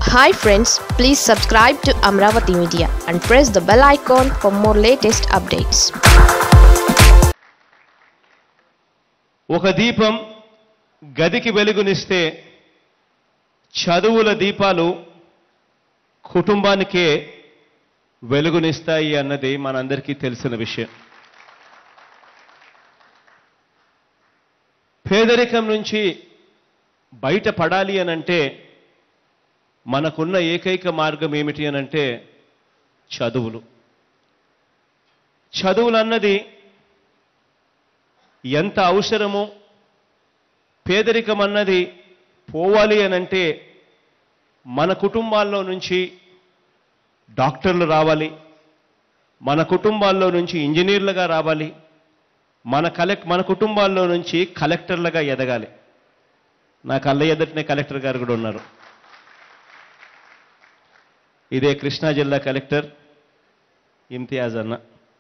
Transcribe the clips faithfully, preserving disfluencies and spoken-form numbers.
Hi friends, please subscribe to Amaravathi Media and press the bell icon for more latest updates. ఒక దీపం గదికి వెలుగునిస్తే చదువుల దీపాలు కుటుంబానికే వెలుగునిస్తాయి అన్నది మనందరికీ తెలిసిన విషయం. పేదరికం నుంచి బయటపడాలి అనంటే మనకున్న ఏకైక మార్గం ఏమిటి అనంటే చదువులు. చదువులు అన్నది ఎంత అవసరమో, పేదరికం అన్నది పోవాలి అనంటే మన కుటుంబాల్లో నుంచి డాక్టర్లు రావాలి, మన కుటుంబాల్లో నుంచి ఇంజనీర్లుగా రావాలి, మన కలెక్ట్ మన కుటుంబాల్లో నుంచి కలెక్టర్లుగా ఎదగాలి. నా కళ్ళ ఎదుటనే కలెక్టర్ గారు కూడా ఉన్నారు. ఇదే కృష్ణా జిల్లా కలెక్టర్ ఇమ్తియాజ్ అన్న.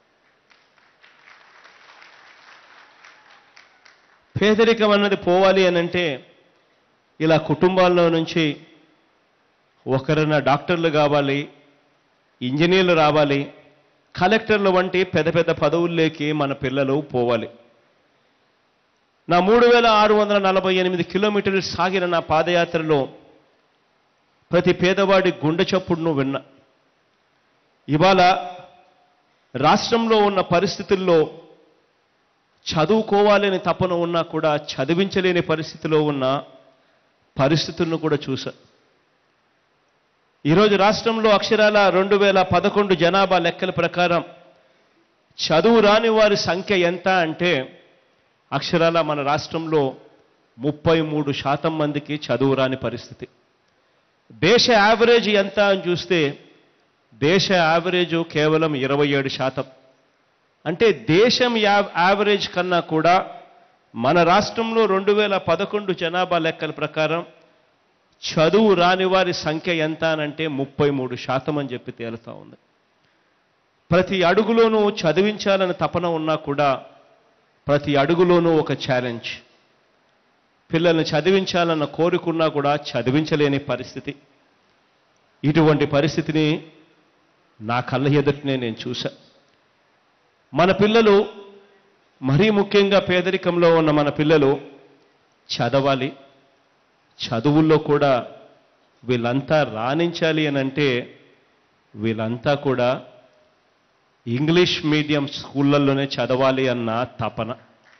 పేదరికం అన్నది పోవాలి అనంటే ఇలా కుటుంబాల్లో నుంచి ఒకరైనా డాక్టర్లు కావాలి, ఇంజనీర్లు రావాలి, కలెక్టర్లు వంటి పెద్ద పెద్ద పదవుల్లోకి మన పిల్లలు పోవాలి. నా మూడు వేల ఆరు వందల నలభై ఎనిమిది కిలోమీటర్లు సాగిన నా పాదయాత్రలో ప్రతి పేదవాడి గుండె చప్పుడును విన్నా. ఇవాళ రాష్ట్రంలో ఉన్న పరిస్థితుల్లో చదువుకోవాలని తపన ఉన్నా కూడా చదివించలేని పరిస్థితిలో ఉన్న పరిస్థితులను కూడా చూసా. ఈరోజు రాష్ట్రంలో అక్షరాల రెండు వేల పదకొండు జనాభా లెక్కల ప్రకారం చదువు రాని వారి సంఖ్య ఎంత అంటే అక్షరాల మన రాష్ట్రంలో ముప్పై మూడు శాతం మందికి చదువు రాని పరిస్థితి. దేశ యావరేజ్ ఎంత అని చూస్తే దేశ యావరేజ్ కేవలం ఇరవై ఏడు శాతం. అంటే దేశం యావరేజ్ కన్నా కూడా మన రాష్ట్రంలో రెండు వేల పదకొండు జనాభా లెక్కల ప్రకారం చదువు రాని వారి సంఖ్య ఎంత అనంటే ముప్పై మూడు శాతం అని చెప్పి తేలుతా ఉంది. ప్రతి అడుగులోనూ చదివించాలని తపన ఉన్నా కూడా ప్రతి అడుగులోనూ ఒక ఛాలెంజ్. పిల్లల్ని చదివించాలన్న కోరుకున్నా కూడా చదివించలేని పరిస్థితి. ఇటువంటి పరిస్థితిని నా కళ్ళ ఎదుటనే నేను చూశా. మన పిల్లలు, మరీ ముఖ్యంగా పేదరికంలో ఉన్న మన పిల్లలు చదవాలి. చదువుల్లో కూడా వీళ్ళంతా రాణించాలి అనంటే వీళ్ళంతా కూడా ఇంగ్లీష్ మీడియం స్కూళ్ళల్లోనే చదవాలి అన్న తపన.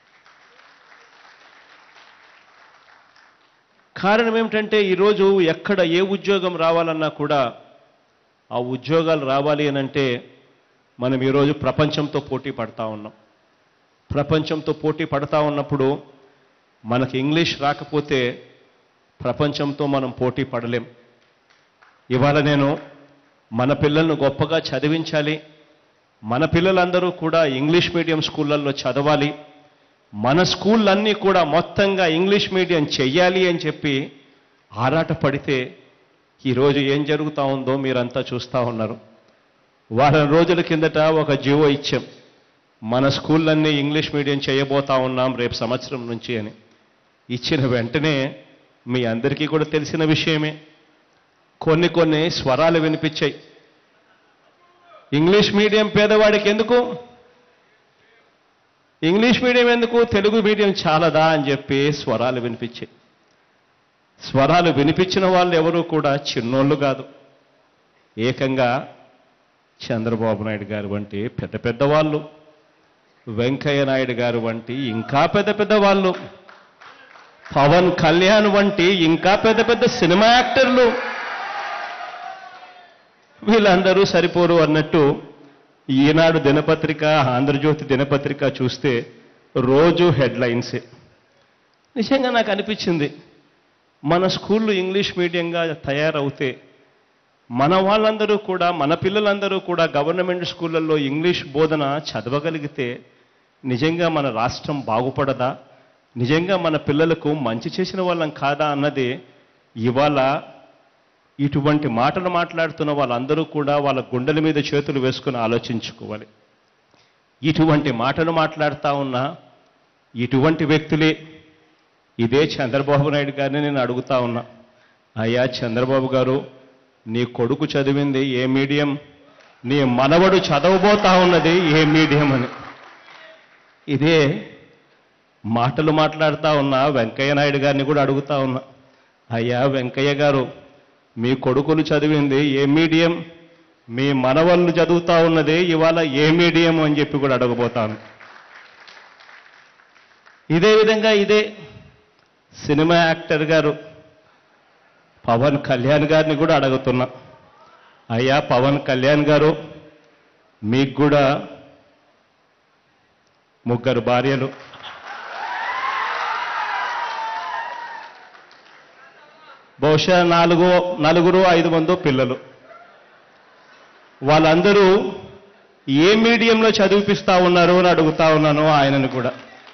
కారణం ఏమిటంటే ఈరోజు ఎక్కడ ఏ ఉద్యోగం రావాలన్నా కూడా ఆ ఉద్యోగాలు రావాలి అనంటే మనం ఈరోజు ప్రపంచంతో పోటీ పడతా ఉన్నాం. ప్రపంచంతో పోటీ పడతా ఉన్నప్పుడు మనకి ఇంగ్లీష్ రాకపోతే ప్రపంచంతో మనం పోటీ పడలేం. ఇవాళ నేను మన పిల్లలను గొప్పగా చదివించాలి, మన పిల్లలందరూ కూడా ఇంగ్లీష్ మీడియం స్కూళ్ళల్లో చదవాలి, మన స్కూళ్ళన్నీ కూడా మొత్తంగా ఇంగ్లీష్ మీడియం చెయ్యాలి అని చెప్పి ఆరాట పడితే ఈరోజు ఏం జరుగుతూ ఉందో మీరంతా చూస్తూ ఉన్నారు. వారం రోజుల కిందట ఒక జీవో ఇచ్చాం, మన స్కూళ్ళన్నీ ఇంగ్లీష్ మీడియం చేయబోతా ఉన్నాం రేపు సంవత్సరం నుంచి అని. ఇచ్చిన వెంటనే మీ అందరికీ కూడా తెలిసిన విషయమే, కొన్ని కొన్ని స్వరాలు వినిపించాయి. ఇంగ్లీష్ మీడియం పేదవాడికి ఎందుకు, ఇంగ్లీష్ మీడియం ఎందుకు, తెలుగు మీడియం చాలదా అని చెప్పి స్వరాలు వినిపించాయి. స్వరాలు వినిపించిన వాళ్ళు ఎవరూ కూడా చిన్నోళ్ళు కాదు. ఏకంగా చంద్రబాబు నాయుడు గారు వంటి పెద్ద పెద్ద వాళ్ళు, వెంకయ్య నాయుడు గారు వంటి ఇంకా పెద్ద పెద్ద వాళ్ళు, పవన్ కళ్యాణ్ వంటి ఇంకా పెద్ద పెద్ద సినిమా యాక్టర్లు, వీళ్ళందరూ సరిపోరు అన్నట్టు ఈనాడు దినపత్రిక, ఆంధ్రజ్యోతి దినపత్రిక చూస్తే రోజు హెడ్లైన్సే. నిజంగా నాకు అనిపించింది, మన స్కూళ్ళు ఇంగ్లీష్ మీడియంగా తయారవుతే మన వాళ్ళందరూ కూడా, మన పిల్లలందరూ కూడా గవర్నమెంట్ స్కూళ్ళల్లో ఇంగ్లీష్ బోధన చదవగలిగితే నిజంగా మన రాష్ట్రం బాగుపడదా, నిజంగా మన పిల్లలకు మంచి చేసిన వాళ్ళం కాదా అన్నది ఇవాళ ఇటువంటి మాటలు మాట్లాడుతున్న వాళ్ళందరూ కూడా వాళ్ళ గుండెల మీద చేతులు వేసుకుని ఆలోచించుకోవాలి. ఇటువంటి మాటలు మాట్లాడుతూ ఉన్న ఇటువంటి వ్యక్తులే ఇదే చంద్రబాబు నాయుడు గారిని నేను అడుగుతా ఉన్నా, అయ్యా చంద్రబాబు గారు, నీ కొడుకు చదివింది ఏ మీడియం, నీ మనవడు చదవబోతా ఉన్నది ఏ మీడియం అని. ఇదే మాటలు మాట్లాడుతూ ఉన్నా వెంకయ్య నాయుడు గారిని కూడా అడుగుతా ఉన్నా, అయ్యా వెంకయ్య గారు, మీ కొడుకులు చదివింది ఏ మీడియం, మీ మనవళ్ళు చదువుతా ఉన్నది ఇవాళ ఏ మీడియం అని చెప్పి కూడా అడగబోతాను. ఇదే విధంగా ఇదే సినిమా యాక్టర్ గారు పవన్ కళ్యాణ్ గారిని కూడా అడుగుతున్నా, అయ్యా పవన్ కళ్యాణ్ గారు, మీకు కూడా ముగ్గురు భార్యలు, బహుశా నాలుగు నలుగురు ఐదు మందో పిల్లలు, వాళ్ళందరూ ఏ మీడియంలో చదివిపిస్తా ఉన్నారు అని అడుగుతా ఉన్నాను ఆయనను కూడా.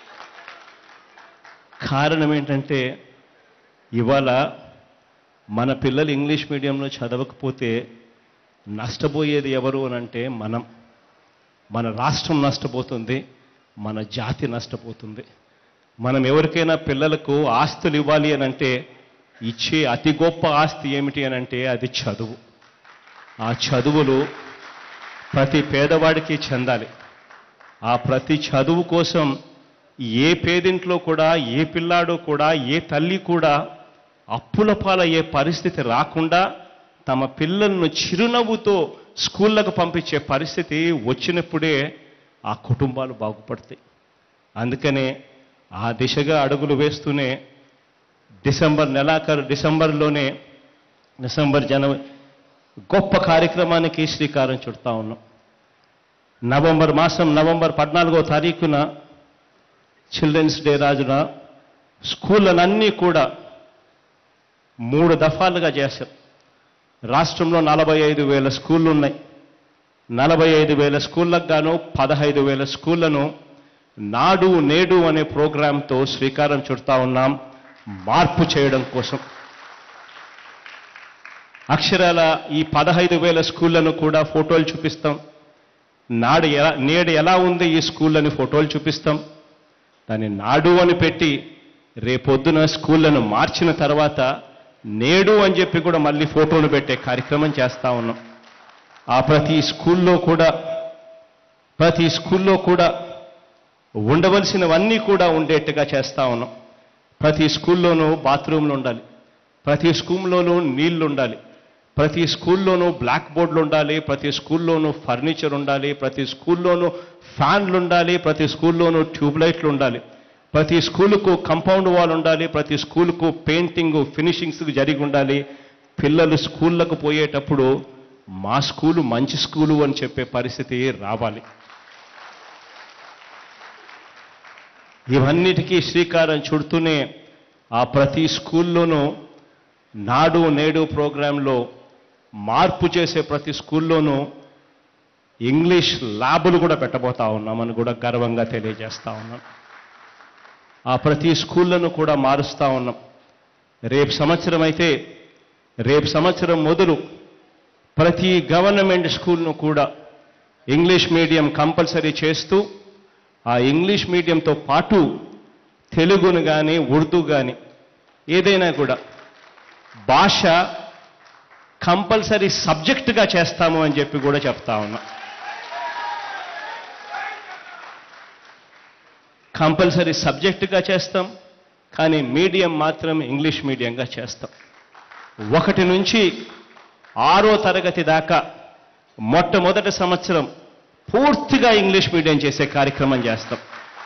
కారణం ఏంటంటే ఇవాళ మన పిల్లలు ఇంగ్లీష్ మీడియంలో చదవకపోతే నష్టపోయేది ఎవరు అని అంటే మనం. మన రాష్ట్రం నష్టపోతుంది, మన జాతి నష్టపోతుంది. మనం ఎవరికైనా పిల్లలకు ఆస్తులు ఇవ్వాలి అని అంటే ఇచ్చే అతి గొప్ప ఆస్తి ఏమిటి అని అంటే అది చదువు. ఆ చదువులు ప్రతి పేదవాడికి చెందాలి. ఆ ప్రతి చదువు కోసం ఏ పేదింట్లో కూడా ఏ పిల్లాడు కూడా ఏ తల్లి కూడా అప్పుల పాలయ్యే పరిస్థితి రాకుండా తమ పిల్లలను చిరునవ్వుతో స్కూళ్ళకు పంపించే పరిస్థితి వచ్చినప్పుడే ఆ కుటుంబాలు బాగుపడతాయి. అందుకనే ఆ దిశగా అడుగులు వేస్తూనే డిసెంబర్ నెలాఖరు డిసెంబర్లోనే డిసెంబర్ జనవరి గొప్ప కార్యక్రమానికి శ్రీకారం చుడతా ఉన్నాం. నవంబర్ మాసం నవంబర్ పద్నాలుగో తారీఖున చిల్డ్రన్స్ డే రాజున స్కూళ్ళనన్నీ కూడా మూడు దఫాలుగా చేశారు. రాష్ట్రంలో నలభై ఐదు వేల స్కూళ్ళు ఉన్నాయి. నలభై ఐదు వేల స్కూళ్ళకు గాను పదహైదు వేల స్కూళ్లను నాడు నేడు అనే ప్రోగ్రాంతో శ్రీకారం చుడతా ఉన్నాం మార్పు చేయడం కోసం. అక్షరాల ఈ పదహైదు వేల స్కూళ్లను కూడా ఫోటోలు చూపిస్తాం. నాడు ఎలా నేడు ఎలా ఉంది ఈ స్కూళ్ళని ఫోటోలు చూపిస్తాం. దాన్ని నాడు అని పెట్టి రేపొద్దున స్కూళ్ళను మార్చిన తర్వాత నేడు అని చెప్పి కూడా మళ్ళీ ఫోటోలు పెట్టే కార్యక్రమం చేస్తా ఉన్నాం. ఆ ప్రతి స్కూల్లో కూడా ప్రతి స్కూల్లో కూడా ఉండవలసినవన్నీ కూడా ఉండేట్టుగా చేస్తా ఉన్నాం. ప్రతి స్కూల్లోనూ బాత్రూమ్లు ఉండాలి, ప్రతి స్కూల్లోనూ నీళ్లు ఉండాలి, ప్రతి స్కూల్లోనూ బ్లాక్ బోర్డులు ఉండాలి, ప్రతి స్కూల్లోనూ ఫర్నిచర్ ఉండాలి, ప్రతి స్కూల్లోనూ ఫ్యాన్లు ఉండాలి, ప్రతి స్కూల్లోనూ ట్యూబ్లైట్లు ఉండాలి, ప్రతి స్కూలుకు కంపౌండ్ వాల్ ఉండాలి, ప్రతి స్కూలుకు పెయింటింగ్ ఫినిషింగ్స్ జరిగి ఉండాలి. పిల్లలు స్కూళ్ళకు పోయేటప్పుడు మా స్కూలు మంచి స్కూలు అని చెప్పే పరిస్థితి రావాలి. ఇవన్నిటికీ శ్రీకారం చుడుతూనే ఆ ప్రతి స్కూల్లోనూ నాడు నేడు ప్రోగ్రాంలో మార్పు చేసే ప్రతి స్కూల్లోనూ ఇంగ్లీష్ ల్యాబులు కూడా పెట్టబోతా ఉన్నామని కూడా గర్వంగా తెలియజేస్తా ఉన్నాం. ఆ ప్రతి స్కూళ్లను కూడా మారుస్తూ ఉన్నాం. రేపు సంవత్సరం అయితే రేపు సంవత్సరం మొదలు ప్రతి గవర్నమెంట్ స్కూల్ను కూడా ఇంగ్లీష్ మీడియం కంపల్సరీ చేస్తూ ఆ ఇంగ్లీష్ మీడియంతో పాటు తెలుగును కానీ ఉర్దూ కానీ ఏదైనా కూడా భాష కంపల్సరీ సబ్జెక్టుగా చేస్తాము అని చెప్పి కూడా చెప్తా ఉన్నాం. కంపల్సరీ సబ్జెక్టుగా చేస్తాం, కానీ మీడియం మాత్రం ఇంగ్లీష్ మీడియంగా చేస్తాం. ఒకటి నుంచి ఆరో తరగతి దాకా మొట్టమొదటి సంవత్సరం పూర్తిగా ఇంగ్లీష్ మీడియం చేసే కార్యక్రమం చేస్తాం.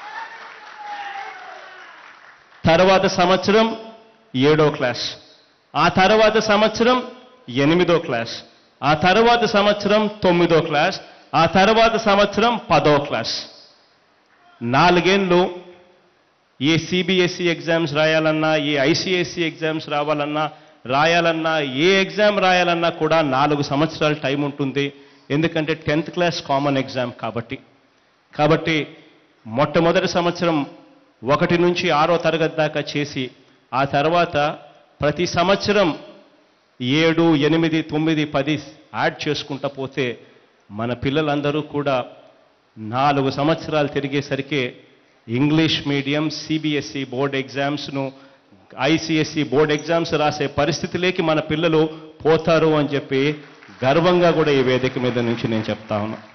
తర్వాత సంవత్సరం ఏడో క్లాస్, ఆ తర్వాత సంవత్సరం ఎనిమిదో క్లాస్, ఆ తర్వాత సంవత్సరం తొమ్మిదో క్లాస్, ఆ తర్వాత సంవత్సరం పదో క్లాస్. నాలుగేళ్ళు ఏ సిబిఎస్ఈ ఎగ్జామ్స్ రాయాలన్నా, ఏ ఐసిఎస్ఈ ఎగ్జామ్స్ రావాలన్నా రాయాలన్నా, ఏ ఎగ్జామ్ రాయాలన్నా కూడా నాలుగు సంవత్సరాల టైం ఉంటుంది. ఎందుకంటే టెన్త్ క్లాస్ కామన్ ఎగ్జామ్ కాబట్టి. కాబట్టి మొట్టమొదటి సంవత్సరం ఒకటి నుంచి ఆరో తరగతి దాకా చేసి ఆ తర్వాత ప్రతి సంవత్సరం ఏడు ఎనిమిది తొమ్మిది పది యాడ్ చేసుకుంటా పోతే మన పిల్లలందరూ కూడా నాలుగు సంవత్సరాలు తిరిగేసరికి ఇంగ్లీష్ మీడియం సిబిఎస్ఈ బోర్డ్ ఎగ్జామ్స్ను ఐసిఎస్ఈ బోర్డ్ ఎగ్జామ్స్ రాసే పరిస్థితిలోకి మన పిల్లలు పోతారు అని చెప్పి గర్వంగా కూడా ఈ వేదిక మీద నుంచి నేను చెప్తా ఉన్నా.